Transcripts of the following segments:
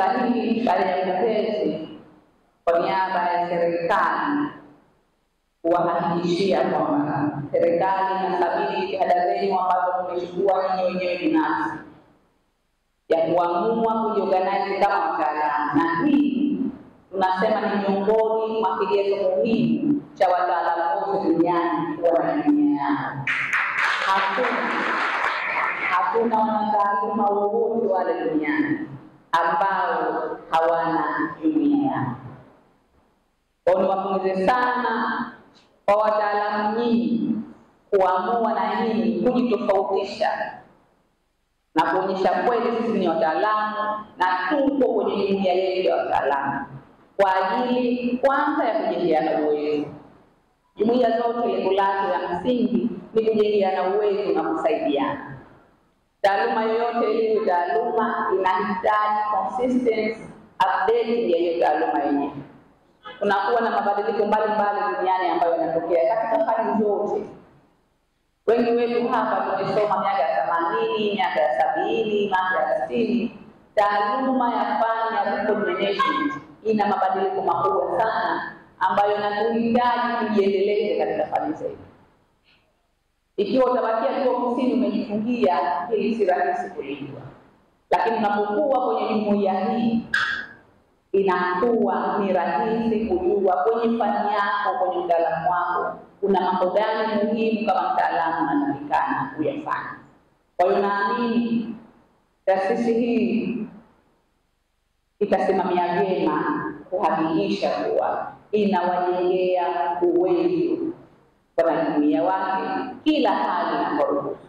Sasa hii baada ya mtetezi kwa niaba ya serikali kuwahakikishia kwamba serikali inathamini jitihada zenu ambazo mmechukua nyinyi wenyewe binafsi ya kuamua kujiorganize kama wataalamu, na hii tunasema ni miongoni mwa kigezo muhimu cha wataalamu wote duniani kuwa na jumuiya yao. Hakuna wanataaluma wowote wale duniani ambao hawana jumuiya yao. Kwa niwapongeze sana kwa wataalamu nyinyi kuamua na nyinyi kujitofautisha na kuonyesha kweli sisi ni wataalamu na tuko kwenye jumuiya yetu ya wataalamu kwa ajili kwanza ya kujengeana uwezo. Jumuiya zote lengo lake la msingi ni kujengeana uwezo na kusaidiana. Taaluma yoyote ile taaluma inahitaji consistency update ya hiyo taaluma yenyewe. Kunakuwa na mabadiliko mbalimbali duniani ambayo yanatokea katika hali zote. Wengi wetu hapa tumesoma miaka ya 80, miaka ya 70, miaka ya 60. Taaluma ya fani ya people management ina mabadiliko makubwa sana ambayo yanatuhitaji kujiendeleza katika fani zetu. Ikiwa utabakia tu ofisini umejifungia, hili si rahisi kulijua. Lakini unapokuwa kwenye jumuiya hii, inakuwa ni rahisi kujua kwenye fani yako, kwenye utaalamu wako, kuna mambo gani muhimu kama mtaalamu anatakikana kuyafanya. Kwa hiyo naamini taasisi hii itasimamia vyema kuhakikisha kuwa inawajengea uwezo kwa jumuiya wake kila hali inaporuhusu.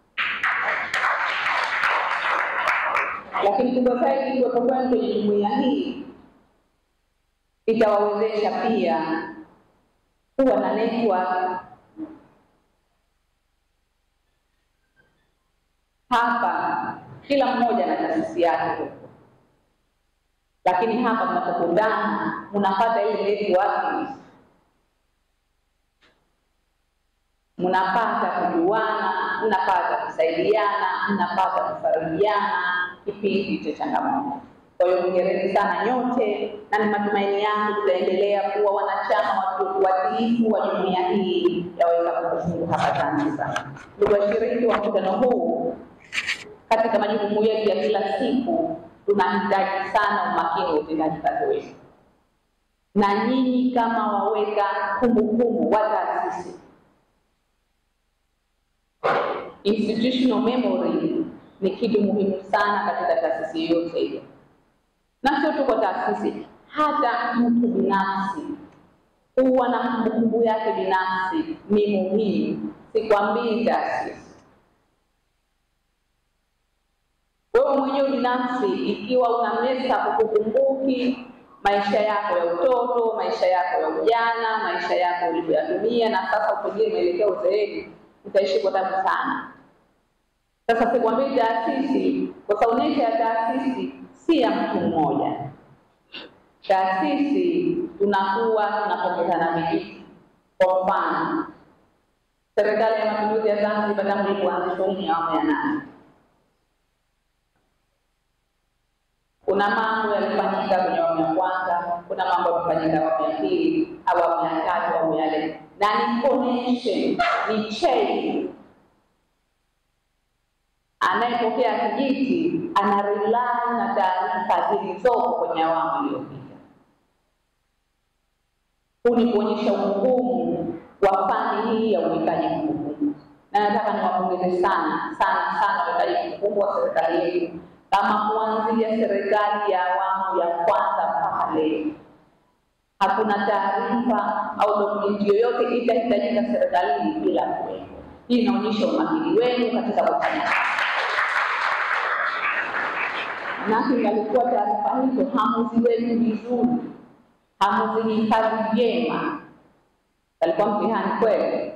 Lakini kubwa zaidi kwa kwenda kwenye jumuiya hii itawawezesha pia kuwa na network. Hapa kila mmoja na taasisi yake, lakini hapa mnapokutana mnapata ile network, mnapata kujuana, mnapata kusaidiana, mnapata kufarijiana kipindi cha changamoto. Kwa hiyo hongereni sana nyote, na ni matumaini yangu tutaendelea kuwa wanachama watiifu wa jumuiya hii ya Weka Kumbukumbu hapa Zanzibar. Ndugu washiriki wa mkutano huu, katika majukumu yetu ya kila siku tunahitaji sana umakini wa utendaji kazi wetu, na nyinyi kama waweka kumbukumbu wa taasisi, institutional memory ni kitu muhimu sana katika taasisi yote ile. Na sio tu kwa taasisi, hata mtu binafsi kuwa na kumbukumbu yake binafsi ni muhimu, sikwambii taasisi. Wewe mwenyewe binafsi, ikiwa unamesa kukukumbuki maisha yako ya utoto, maisha yako ya ujana, maisha yako uliyoyatumia na sasa upigie mwelekeo uzeeni, utaishi kwa tabu sana. Sasa sikwambii taasisi, kwa sababu nature ya taasisi si ya mtu mmoja. Taasisi tunakuwa tunapokutana vijiji. Kwa mfano, Serikali ya Mapinduzi ya Zanzibar tangu ilipoanzishwa ya awamu ya 8, kuna mambo yalifanyika kwenye awamu ya kwanza, kuna mambo yalifanyika awamu ya 2, awamu ya 3, awamu ya 4, na ni connection, ni chain. Anayepokea kijiti anarely na taarifa zilizoko kwenye awamu iliyopita. Huu ni kuonyesha umuhimu wa fani hii ya uwekaji kumbukumbu, na nataka niwapongeze sana uwekaji kumbukumbu wa serikali yetu, kama kuanzia serikali ya awamu ya kwanza mpaka leo. Hakuna taarifa au dokumenti yoyote itahitajika serikalini bila kuwepo. Hii inaonyesha umakini wenu katika kufanya kazi. Na kingalikuwa taarifa hizo hamuziweki vizuri, hamuzihifadhi vyema, alikuwa mtihani kweli.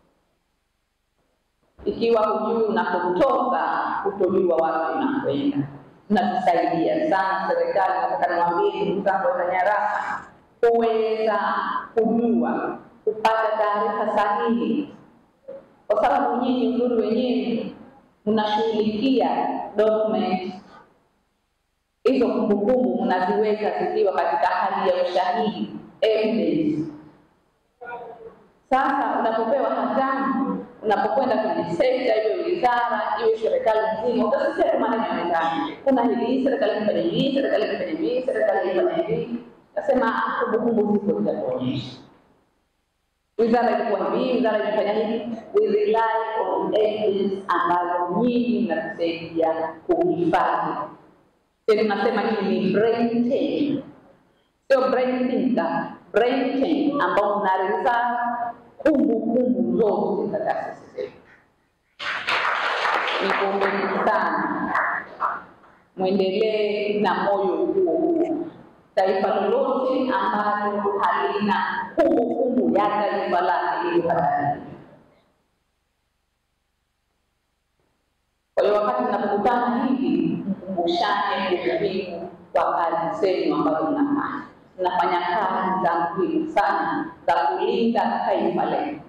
Ikiwa hujui unapotoka, kutojua wapi unakwenda. Tunatusaidia sana serikali, nataka niwaambie ndugu zangu wa nyaraka, kuweza kujua, kupata taarifa sahihi. Kwa sababu nyinyi uzuri wenyewe mnashughulikia document hizo kumbukumbu mnaziweka zikiwa katika hali ya ushahidi, evidence. Sasa unapopewa hatamu, unapokwenda kwenye sekta hiyo, wizara hiyo, serikali nzima, utasikia tu maneno yamejaa. Kuna hili, serikali ifanye hivi, serikali ifanye hivi, serikali ifanye hivi. Nasema kumbukumbu zipo zitaonyesha. Wizara ilikuwa hivi, wizara imefanya hivi. We rely on evidence ambazo nyinyi mnatusaidia kuhifadhi. Sisi tunasema hili ni brain chain. Sio brain thinker, brain chain ambao mnareserve kumbukumbu zote za taasisi zetu. Nikuombeni sana muendelee na moyo huo. Taifa lolote ambalo halina kumbukumbu ya taifa lake liko hatarini. Kwa hiyo wakati tunapokutana hivi, mkumbushane umuhimu wa kazi zenu ambazo mnafanya. Mnafanya kazi za muhimu sana za kulinda taifa letu.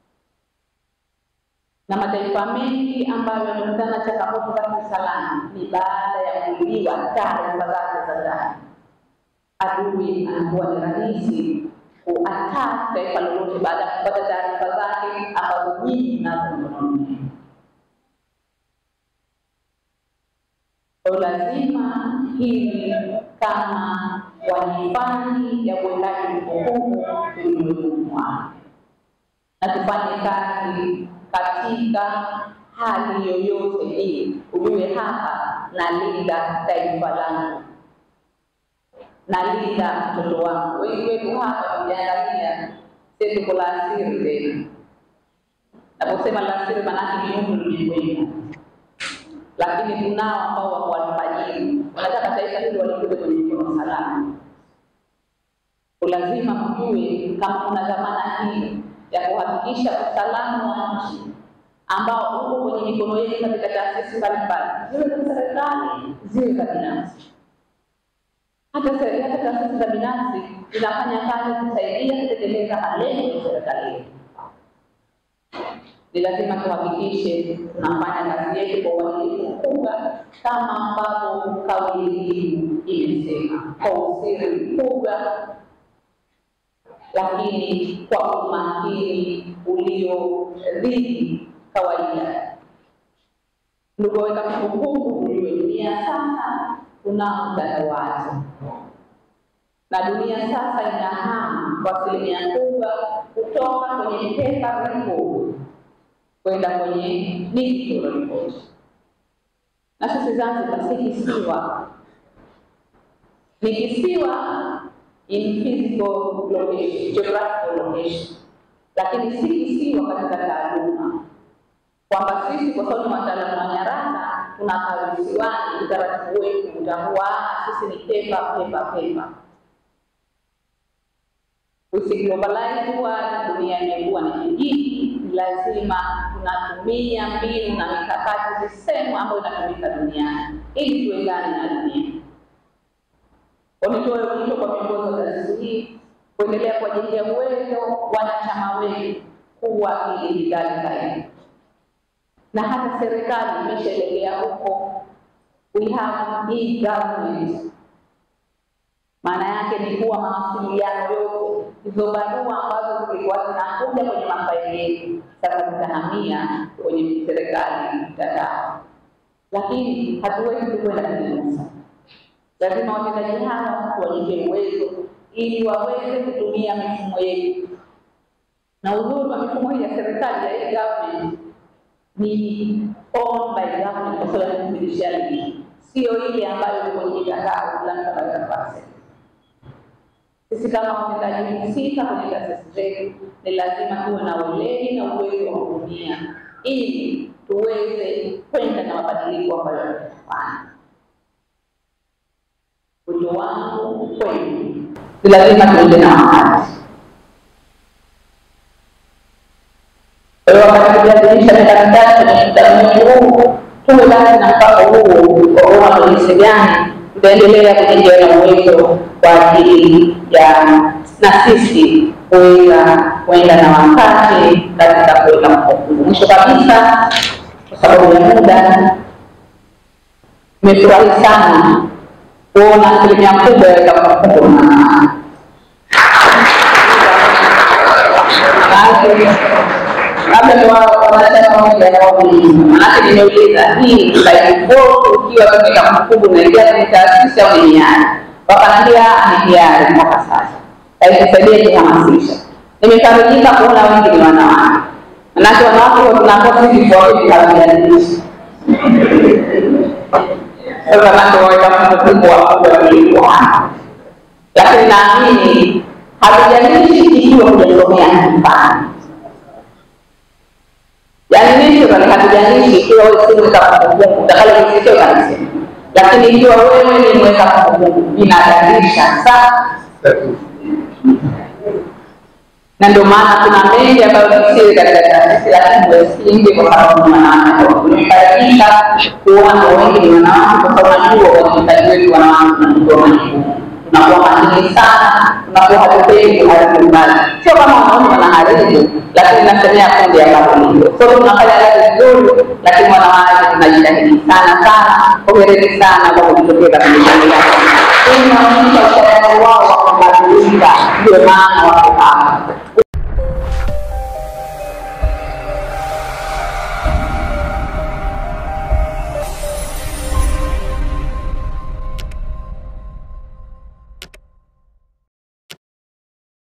Na mataifa mengi ambayo yamekutana changamoto za kiusalama ni baada ya kuibiwa taarifa zake za ndani. Adui anakuwa ni rahisi kuattack taifa lolote baada ya kupata taarifa zake ambazo nyinyi mnazo mkononi. Kwa lazima hili kama wahifadhi ya kuwekaji kumbukumbu tuliyotumwa, na tufanye kazi katika hali yoyote hii. Ujue hapa nalinda taifa langu, nalinda mtoto wangu. Wengi wetu hapa tukiangalia sisi tuko la asiri tena. Naposema la asiri maana ni umri ulimwengu. Lakini tunao ambao wako alfajiri, wanataka taifa hili walikuwe kwenye mikono salama. Lazima mjue kama kuna dhamana hii ya kuhakikisha usalama wa nchi ambao uko kwenye mikono yenu katika taasisi mbalimbali, ziwe za serikali, ziwe za binafsi. Hata taasisi za binafsi zinafanya kazi kusaidia kutekeleza malengo ya serikali. Ni lazima tuhakikishe tunafanya kazi yetu kwa uadilifu mkubwa kama ambavyo kauli hii imesema, kwa usiri mkubwa lakini kwa umakini uliozidi kawaida. Ndugu, weka kumbukumbu ujue dunia sasa kuna utandawazi. Na dunia sasa inahama kwa asilimia kubwa kutoka kwenye paper report kwenda kwenye digital report. Na sisi Zanzibar si kisiwa. Ni kisiwa in physical location, geographical location. Lakini si kisiwa katika taaluma. Kwamba sisi kwa sababu wataalamu wa nyaraka tunakaa visiwani, utaratibu wetu utakuwa sisi ni paper. Usiglobalize world, dunia imekuwa ni kijiji, lazima tunatumia mbinu na mikakati zisemu ambayo inatumika duniani ili tuendane na dunia. Nitoe wito kwa viongozi wa taasisi hii kuendelea kuwajengea uwezo wanachama wetu kuwa kidijitali zaidi. Na hata serikali imeshaelekea huko. We have e-government. Maana yake ni kuwa mawasiliano yote, hizo barua ambazo zilikuwa zinakuja kwenye mafaili yetu, sasa zitahamia kwenye serikali mtandao. Lakini hatuwezi kwenda kinyume. Lazima watendaji hawa tuwajengee uwezo ili waweze kutumia mifumo yetu. Na uzuri wa mifumo hii ya serikali ya e-government ni owned by government kwa sababu ya judiciary. Sio ile ambayo iko kwenye mitandao fulani kama sisi kama watendaji husika kwenye taasisi zetu ni lazima tuwe na weledi na uwezo wa kutumia ili tuweze kwenda na mabadiliko ambayo tunafanya. Wito wangu kwenu ni lazima tuende na wakati. Kwa hiyo wakati tukiadhimisha miaka mitatu kwenye mkutano huu, tuwe basi na mpango huu kwa kuona ni jinsi gani tutaendelea kujenga uwezo kwa ajili ya na sisi kuweza kwenda na wakati katika kuweka kumbukumbu. Mwisho kabisa, kwa sababu ya muda, nimefurahi sana kuona asilimia kubwa ya kuona. Labda ni wanasema moja ya wawili, manake nimeuliza hii tutaifua ukiwa katika kumbukumbu na ingia kwenye taasisi au ni hiari. Wakaniambia ni hiari mpaka sasa. Haikusaidia kuhamasisha. Nimefarijika kuona wengi ni wanawake. Manake wanawake tunakosa sisi kwa hivi hawajalishi. Sasa ndio waweka kumbukumbu wa kulikuwa. Lakini naamini hawajalishi ikiwa kujisomea nyumbani. Yaani mimi hatujalishi ikiwa wewe si mweka kumbukumbu, utakalo kisio kanisa. Lakini ikiwa wewe ni mweka kumbukumbu, inadalisha sana. Na ndio maana kuna mengi ambayo sisi katika taasisi lakini wesingi kwa sababu wanawake. Tumefarijika kuona wengi ni wanawake kwa sababu najua wajitaji wetu wanawake tunachukua majukumu. Tunakuwa makini sana, tunakuwa hatupendi kuharibu mbali. Sio kama wanaume wanaharibu, lakini nasemea kundi ya hivyo. So tunafanya kazi nzuri, lakini wanawake tunajitahidi sana. Hongereni sana kwa kujitokeza kwenye jamii yako. Inaonyesha ushirikiano wao wa kubadilika, ndio maana wako hapa.